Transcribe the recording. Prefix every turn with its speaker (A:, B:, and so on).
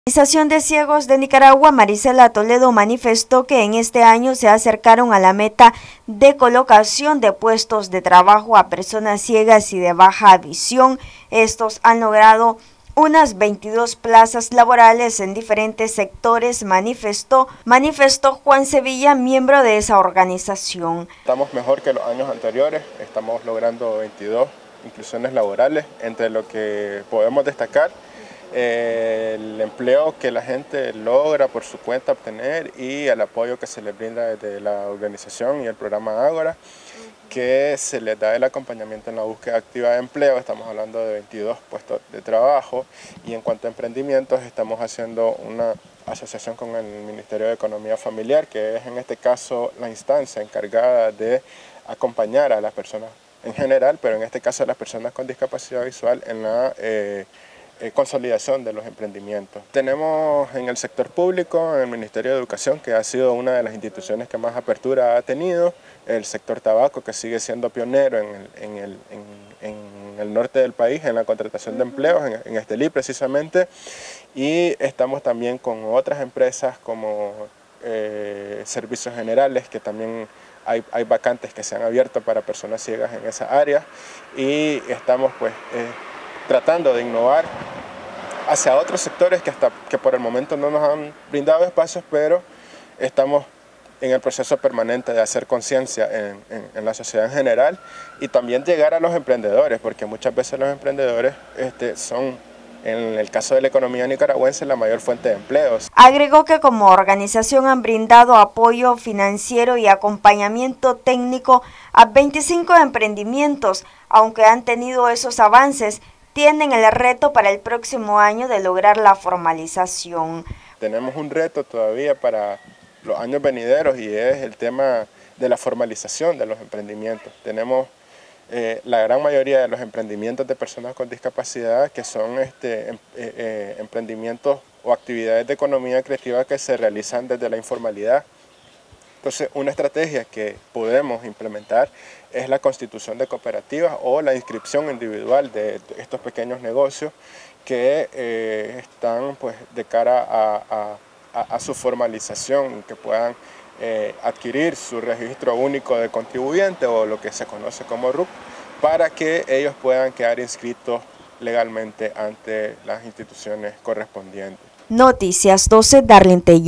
A: La Asociación de Ciegos de Nicaragua, Marisela Toledo, manifestó que en este año se acercaron a la meta de colocación de puestos de trabajo a personas ciegas y de baja visión. Estos han logrado unas 22 plazas laborales en diferentes sectores, manifestó Juan Sevilla, miembro de esa organización.
B: Estamos mejor que los años anteriores, estamos logrando 22 inclusiones laborales, entre lo que podemos destacar el empleo que la gente logra por su cuenta obtener y el apoyo que se les brinda desde la organización y el programa Ágora, que se les da el acompañamiento en la búsqueda activa de empleo. Estamos hablando de 22 puestos de trabajo, y en cuanto a emprendimientos estamos haciendo una asociación con el Ministerio de Economía Familiar, que es en este caso la instancia encargada de acompañar a las personas en general, pero en este caso a las personas con discapacidad visual en la consolidación de los emprendimientos. Tenemos en el sector público, en el Ministerio de Educación, que ha sido una de las instituciones que más apertura ha tenido, el sector tabaco, que sigue siendo pionero en el norte del país en la contratación de empleos, en Estelí precisamente, y estamos también con otras empresas como Servicios Generales, que también hay vacantes que se han abierto para personas ciegas en esa área, y estamos pues tratando de innovar hacia otros sectores que por el momento no nos han brindado espacios, pero estamos en el proceso permanente de hacer conciencia en la sociedad en general, y también llegar a los emprendedores, porque muchas veces los emprendedores son, en el caso de la economía nicaragüense, la mayor fuente de empleos.
A: Agregó que como organización han brindado apoyo financiero y acompañamiento técnico a 25 emprendimientos. Aunque han tenido esos avances, tienen el reto para el próximo año de lograr la formalización.
B: Tenemos un reto todavía para los años venideros, y es el tema de la formalización de los emprendimientos. Tenemos la gran mayoría de los emprendimientos de personas con discapacidad que son emprendimientos o actividades de economía creativa que se realizan desde la informalidad. Entonces, una estrategia que podemos implementar es la constitución de cooperativas o la inscripción individual de estos pequeños negocios que están pues de cara a su formalización, y que puedan adquirir su registro único de contribuyente, o lo que se conoce como RUC, para que ellos puedan quedar inscritos legalmente ante las instituciones correspondientes.
A: Noticias 12, Darlene Tello.